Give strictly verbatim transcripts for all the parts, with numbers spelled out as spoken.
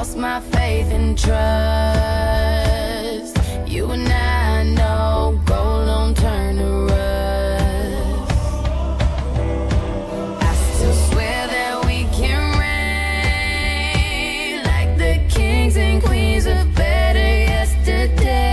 lost my faith and trust. You and I know gold don't turn to rust. I still swear that we can reign like the kings and queens of better yesterday.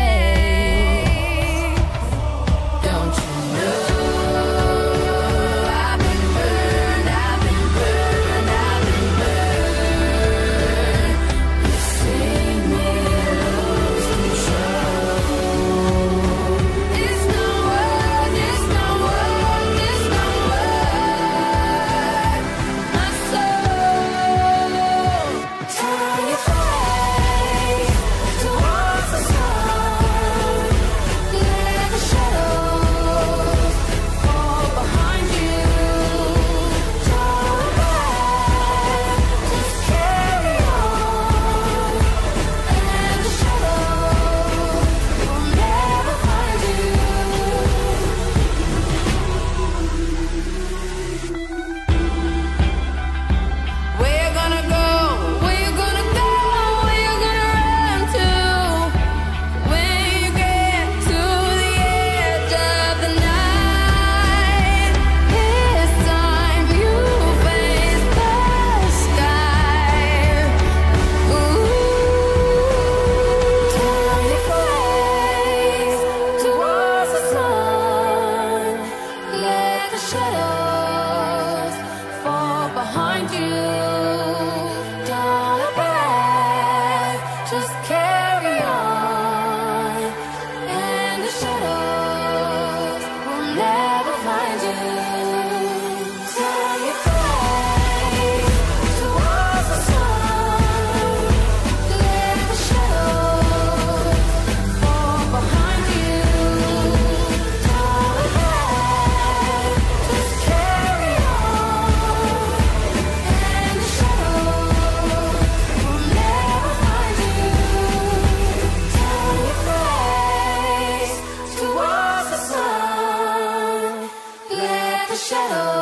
Shadows fall behind you. Don't look back, just carry on. And the shadows will never find you. Turn your face towards the sun. Let the shadows fall behind you. Don't look back, just carry on, and the shadows will never find you. Turn your face towards the sun. Let the shadows